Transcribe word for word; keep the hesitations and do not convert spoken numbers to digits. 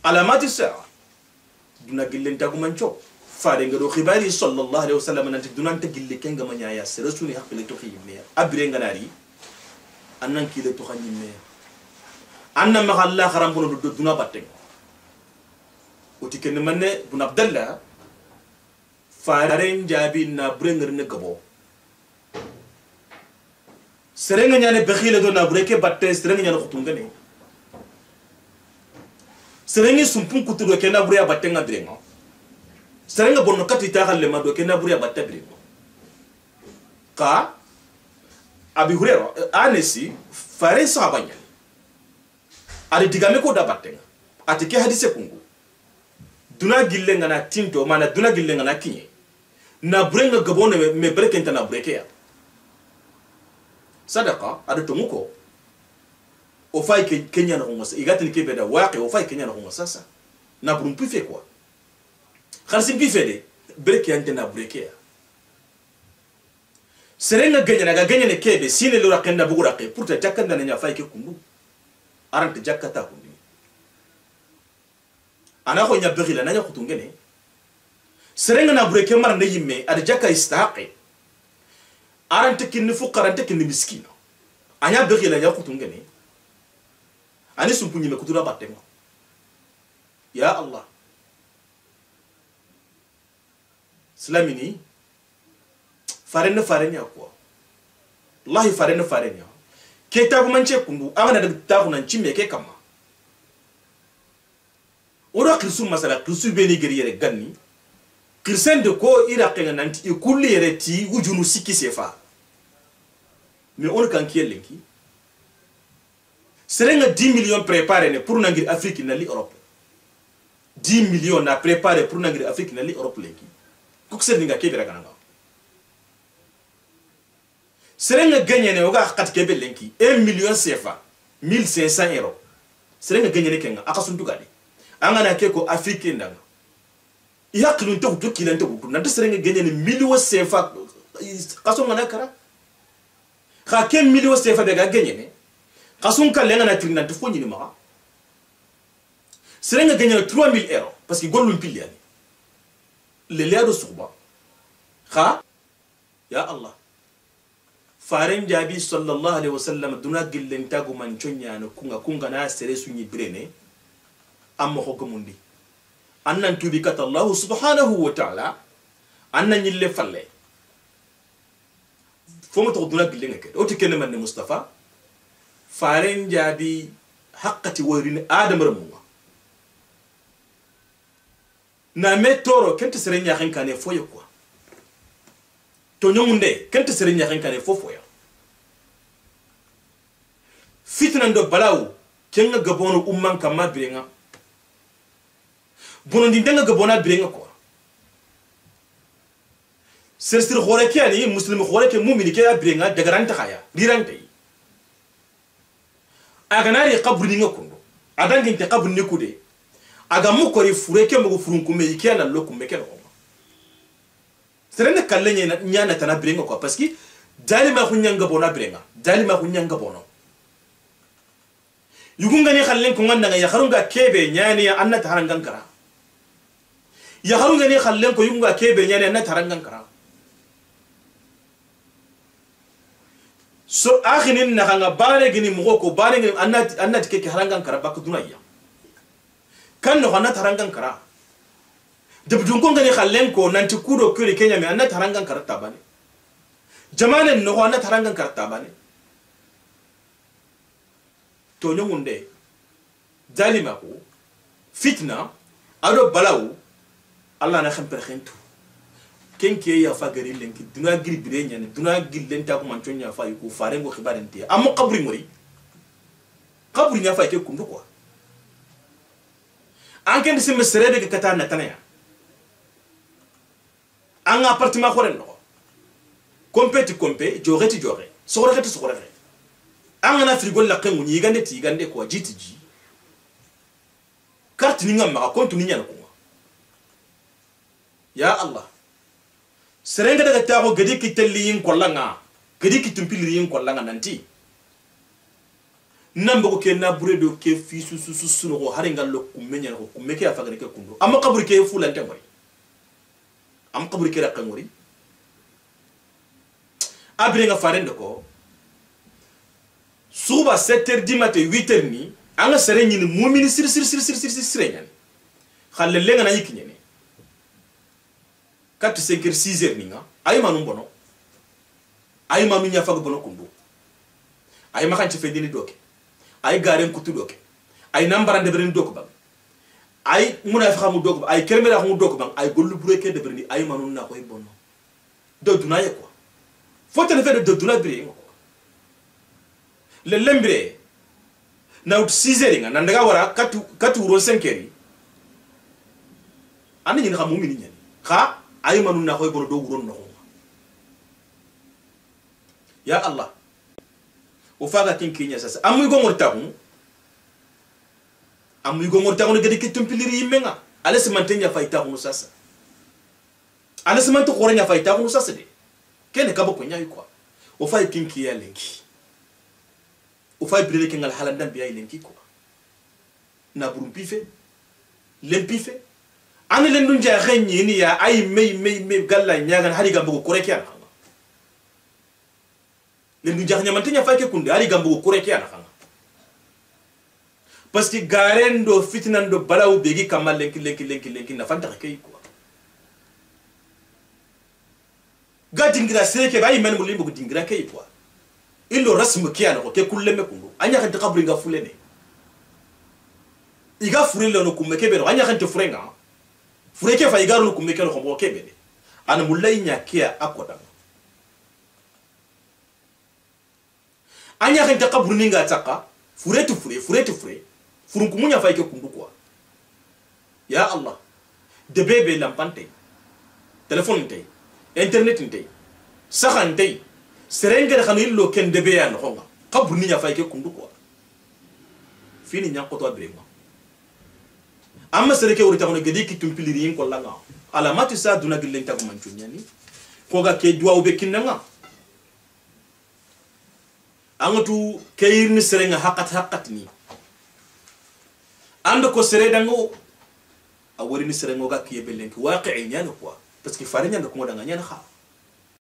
alamati sa duna gillen ta kuma ncho faare ngado khibari sallallahu alaihi wasallam nanti dunanta gille kenga manya ya sere suni hakkile to khiyme abire nganari annan kile to khanyime anna ma Allah kharam bono do duna batte uti ken manne bun abdallah faare njabi na bure ngar ne gabo serenga nyane bekhile do na bure ke batte serenga nyane khutungane serenga sumpun kutudo ke na bure batte ngadrenga serenga bonno kati ta halle ma do ke na bure batte bire ka abi hurero anesi faare sahabanya ali digame ko da batte ati ke hadise kungu duna gille ngana tinto mana duna gille ngana kinye na brenga gabone me brekenta na brekeya sadaka adu tumuko o fay ke kenya na ngasa igatini ke beda waqi o fay kenya na ngasa sasa na brum pife quoi khalsi pife de breke ante na brekeya serenga genya na genya ne kebe sine lura kenda bugura ke pourta jakanda na nya fay ke kundu arante jakata kundu ana ko nya bekhila na nya khutungene serenga na breke mar na yimme ad jakka istaqi arante kin fuqara ante kin miskina anya bekhila nya khutungene ani sumpunyi me kutura battenga ya allah slamini farenne farenya ko wallahi farenne farenya ke tagu manche kundu amana da tagu nan chimme ke kama ora kirsu masala kirsu beni geriyere ganni kirsen de ko ira kenga nanti e kulli yere ti ujunu sikki sefa mais on kan kiyelenki serenga dix millions préparé ne pour nangir Afrique na li Europe dix millions na préparé pour nangir Afrique na li Europe lenki ko seninga kebira kananga serenga gagné ne oga khat kebe lenki un million C F A mille cinq cents euros serenga gagné ne kenga akasuntu gadi angana ke ko Afrique ndanga yakilun to to kilante ko na serenga gagné ne million C F A kaso ngana kara kha ke million C F A be ga gagné ne kasun kallenga na trinante fonyi ni ma serenga gagné trois mille euros parce que gollum piliani le leado suba kha ya allah faren jabi sallallahu alaihi wasallam duna gillen tagu man chonya no kunga kunga na sere sunyi birene amma hokomundi annan tubi kat allah subhanahu wa ta'ala annan yille falle fomo to duna gillen ke o tikene man mustafa faren jabi haqqati warin adam ramu na metoro kente sere nya kan kane foyo quoi to nyomunde kente sere nya kan kane fofo ya fitna ndo balawu kenga gabono umman kama birenga bono ndinga gabona birenga ko sersir khoreke ani muslim khoreke mu'min ke birenga dagaranta khaya dirante aganari qabri ninga kundo adangi te qabri nikude aga mukori fureke mugo furunkume ikena lokume keno serene kallenye nyana tana birenga ko parce que dalima khunyanga bona birenga dalima khunyanga bono yugunga ni khallen ko nganda ya kharunga kebe nyani anna tarangan kara ya kharunga ni khallen ko yugunga kebe nyani anna tarangan kara so akhinin na hanga bare gini mugo ko bare gini anna anna tike harangan kara bakudunaya kan no hana tarangan kara debdun ko ngani khallen ko nanti kudo kure kenya me anna tarangan kara tabane jamane no hana tarangan kara tabane to nyongunde dalima ko fitna ado balawu allah na xam perxentu kenke ya fagari lenki duna giri birenya ne duna gillen ta ko manchonya fa ko fare ngo khibarenti am qabri mori qabri nya fa ke kundu quoi anken sim serede ke kata na tanaya an appartement khoren no competi compé joreti joré soreti soreti an na frigo la kengu ni gande ti gande ko jitiji carte ni ngam ma kontu ni nyana ko ya allah serenga daga tago gadi ki telliyin kollanga gadi ki tumpiliyin kollanga nanti nambo ke na bure do ke fi su su su su no haringa lo kumenya ko kumeke ya fagane ke kundo amma kaburi ke fulan tangori am kaburi ke rakangori abire nga farende ko suba sept heures du matin huit heures ni anga sere ni mumini sir sir sir sir sir sir sir ñan xalle lenga na yiki ñene quatre cinq heures six heures ni nga ay manu bono ay manu nya fag bono kundu ay ma xanci fe dini doke ay garen kutu doke ay nambarande beren dok bang ay muna fa xamu dok ay kerme la xamu dok bang ay gollu bureke de berni ay manu na koy bonno do duna ye quoi faut te faire de duna bire le lembre na ut six heures nga nandaga wara katu katu ro cinq heures ani ni xamu mi ni ñen xa ay manu na koy bono do wuron no ya allah o faga tin kinya sasa amuy go ngorta ko amuy go ngorta ko gedi ke tumpiliri yimenga ala se mantenya fayta ko sasa ala se manto korenya fayta ko sasa de kene kabo ko nyaay quoi o fay kin kiya lenki o fay brele kengal halanda biya lenki quoi na burum pife lempife ani len dun ja renyi ni ya ay mey mey mey galla nyagan hari gambo ko rekiya lendu jaxnya mantenya fay ke kunde ari gambo ko rekiya na xanga parce que garendo fitnando balaw begi kamal lenki lenki lenki lenki na fanta kay quoi gadingira seke bayi men mulimbo gudingira kay quoi ilo rasmu kiyana ko ke kulleme kundu anya kan takabri nga fulene iga furile no kumeke be no anya kan te furenga fureke fa igaru no kumeke no ko kebe de ana mulai nya kiya akoda anya kan takabri ninga taka furetu fure furetu fure furun kumunya fa ke kundu quoi ya allah de bebe lampante telephone tay internet ntay saxan tay serengere xanu illo ken de beya no xonga qabru ni nya fay ke kundu quoi fini nya ko to brema amma sereke wori taxone gedi ki tumpiliri yin ko langa ala matu sa duna gillen tagu manchu nyani ko ga ke duwa be kinanga angatu kayirni serenga haqqat haqqat ni ando ko sere dango a wori ni serengo ga ki be lenki waqi'i nyano quoi parce que farinya ko danga nyana kha